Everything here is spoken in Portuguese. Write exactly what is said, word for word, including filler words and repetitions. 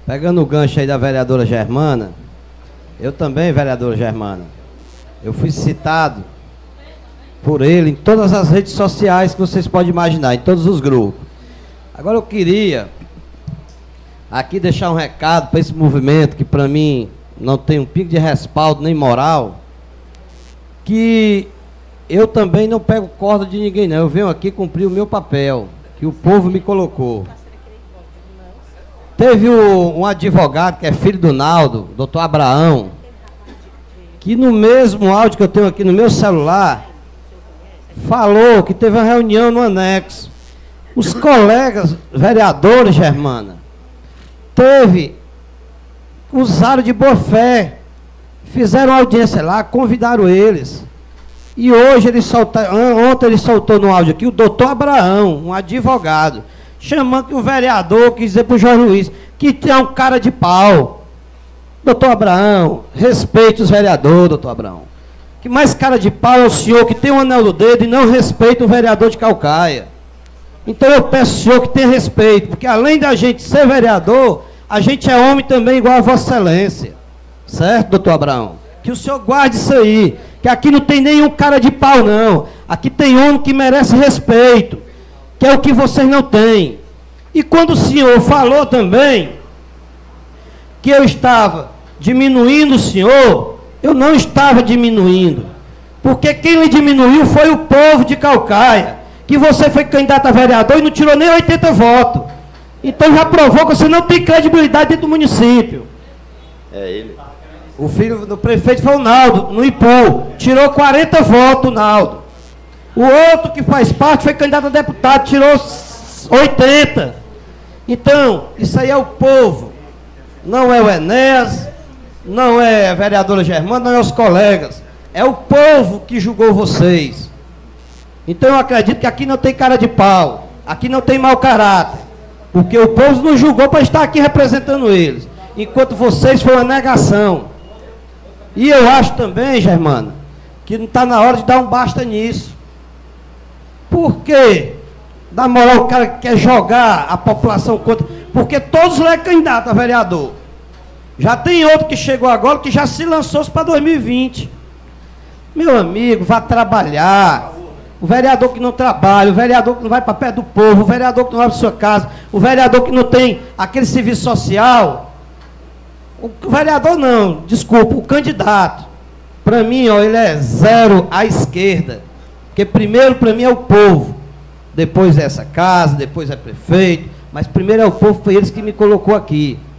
Pegando o gancho aí da vereadora Germana, eu também, vereadora Germana, eu fui citado por ele em todas as redes sociais que vocês podem imaginar, em todos os grupos. Agora eu queria aqui deixar um recado para esse movimento que para mim não tem um pico de respaldo nem moral, que eu também não pego corda de ninguém não, eu venho aqui cumprir o meu papel, que o povo me colocou. Teve o, um advogado que é filho do Naldo, doutor Abraão, que no mesmo áudio que eu tenho aqui no meu celular, falou que teve uma reunião no anexo. Os colegas vereadores, Germana, teve, usaram de boa fé, fizeram audiência lá, convidaram eles. E hoje ele soltaram, ontem ele soltou no áudio aqui o doutor Abraão, um advogado, chamando que o vereador quis dizer para o Jorge Luiz que tem um cara de pau. Doutor Abraão, respeite os vereadores, doutor Abraão. Que mais cara de pau é o senhor que tem um anel no dedo e não respeita o vereador de Caucaia. Então eu peço ao senhor que tenha respeito, porque além da gente ser vereador, a gente é homem também igual a Vossa Excelência. Certo, doutor Abraão? Que o senhor guarde isso aí, que aqui não tem nenhum cara de pau, não. Aqui tem homem que merece respeito, que é o que vocês não têm. E quando o senhor falou também que eu estava diminuindo o senhor, eu não estava diminuindo, porque quem lhe diminuiu foi o povo de Caucaia, que você foi candidato a vereador e não tirou nem oitenta votos. Então já provou que você não tem credibilidade dentro do município. É ele. O filho do prefeito foi o Naldo, no Ipu, tirou quarenta votos, o Naldo. O outro que faz parte foi candidato a deputado, tirou oitenta. Então, isso aí é o povo. Não é o Enéas, não é a vereadora Germana, não é os colegas. É o povo que julgou vocês. Então eu acredito que aqui não tem cara de pau, aqui não tem mau caráter, porque o povo não julgou para estar aqui representando eles, enquanto vocês foi uma negação. E eu acho também, Germana, que não está na hora de dar um basta nisso. Por quê? Da moral, o cara que quer jogar a população contra... Porque todos lá é candidato a vereador. Já tem outro que chegou agora que já se lançou para dois mil e vinte. Meu amigo, vá trabalhar. O vereador que não trabalha, o vereador que não vai para perto do povo, o vereador que não vai para sua casa, o vereador que não tem aquele serviço social. O vereador não, desculpa, o candidato. Para mim, ó, ele é zero à esquerda. Porque primeiro para mim é o povo. Depois é essa casa, depois é prefeito. Mas primeiro é o povo, foi eles que me colocou aqui.